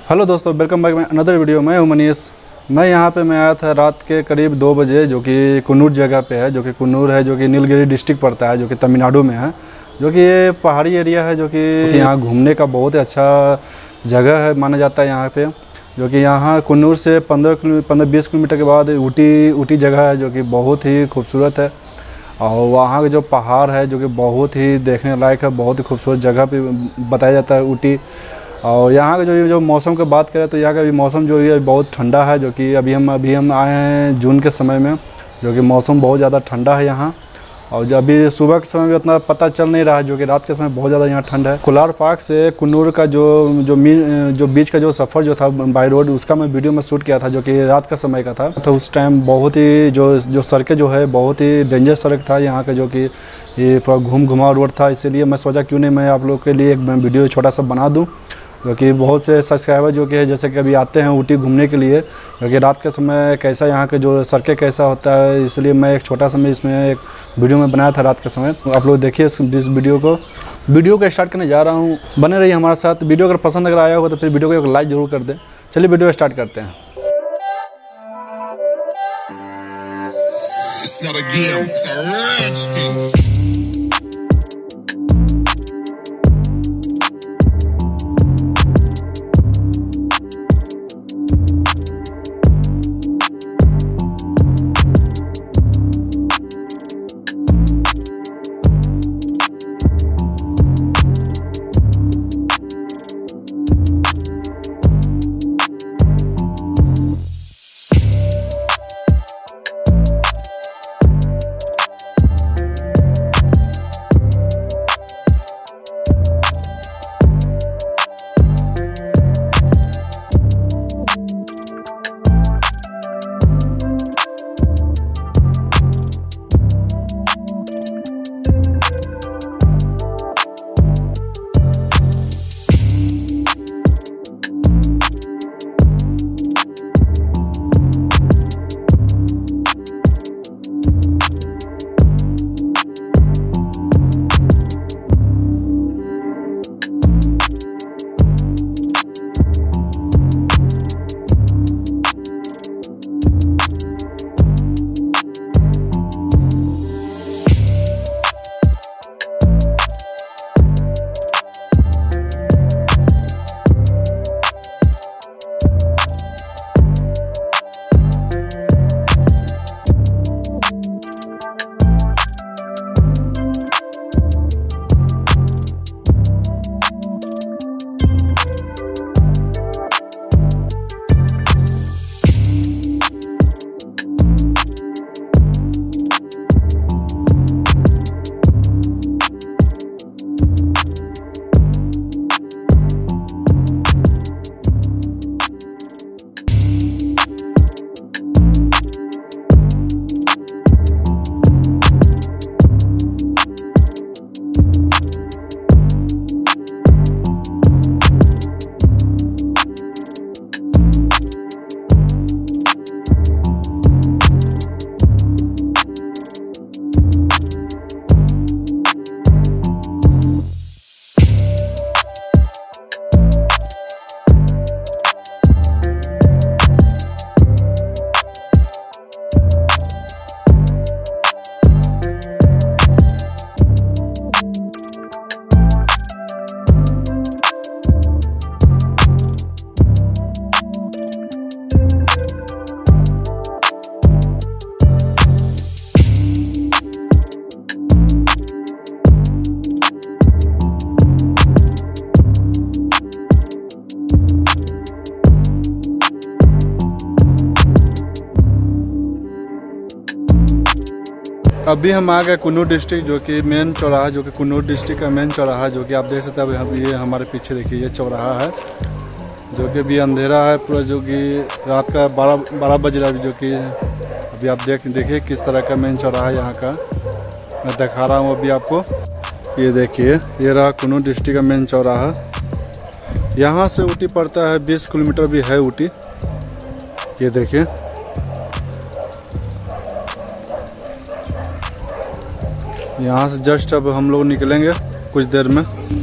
Hello दोस्तों, welcome back my another video. मैं हूं मनीष। मैं आया था रात के करीब 2 बजे, जो कि कुन्नूर जगह पे है, जो कि कुन्नूर है, जो कि नीलगिरी डिस्ट्रिक्ट पड़ता है, जो कि तमिलनाडु में है, जो कि ये पहाड़ी एरिया है, जो कि यहाँ घूमने का बहुत ही अच्छा जगह है माना जाता है यहाँ पे। जो कि यहाँ कुन्नूर से 15-20 किलोमीटर के बाद ऊटी जगह है, जो कि बहुत ही खूबसूरत है। और वहाँ के जो पहाड़ है, जो कि बहुत ही देखने लायक है, बहुत ही खूबसूरत जगह पे बताया जाता है ऊटी। और यहाँ का जो मौसम की बात करें तो यहाँ का भी मौसम जो है बहुत ठंडा है, जो कि अभी हम आए हैं जून के समय में, जो कि मौसम बहुत ज़्यादा ठंडा है यहाँ। और जो अभी सुबह के समय में उतना पता चल नहीं रहा है, जो कि रात के समय बहुत ज़्यादा यहाँ ठंड है। कोलार पार्क से कुन्नूर का जो बीच का जो सफ़र जो था बाई रोड, उसका मैं वीडियो में शूट किया था, जो कि रात का समय का था। तो उस टाइम बहुत ही जो सड़कें जो है बहुत ही डेंजर सड़क था यहाँ का, जो कि ये पूरा घुमाव रोड था। इसीलिए मैं सोचा क्यों नहीं मैं आप लोग के लिए एक वीडियो छोटा सा बना दूँ, क्योंकि बहुत से सब्सक्राइबर जो कि है जैसे कि अभी आते हैं ऊटी घूमने के लिए, क्योंकि रात के समय कैसा यहाँ के जो सड़कें कैसा होता है, इसलिए मैं एक छोटा सा मैं इसमें एक वीडियो में बनाया था रात के समय। आप लोग देखिए इस वीडियो को स्टार्ट करने जा रहा हूँ। बने रहिए हमारे साथ। वीडियो अगर पसंद अगर आया होगा तो फिर वीडियो को एक लाइक ज़रूर कर दें। चलिए वीडियो स्टार्ट करते हैं। It's not a game, it's a rich thing. अभी हम आ गए कुन्नूर डिस्ट्रिक्ट, जो कि मेन चौराहा, जो कि कुन्नूर डिस्ट्रिक्ट का मेन चौराहा, जो कि आप देख सकते हैं। अब ये हमारे पीछे देखिए ये चौराहा है, जो कि अभी अंधेरा है पूरा, जो कि रात का 12 बज रहा है। जो कि अभी आप देखिए किस तरह का मेन चौराहा है यहाँ का। मैं दिखा रहा हूँ अभी आपको। ये देखिए ये रहा कुन्नूर डिस्ट्रिक्ट का मेन चौराहा। यहाँ से ऊटी पड़ता है 20 किलोमीटर भी है ऊटी। ये देखिए यहाँ से जस्ट अब हम लोग निकलेंगे कुछ देर में।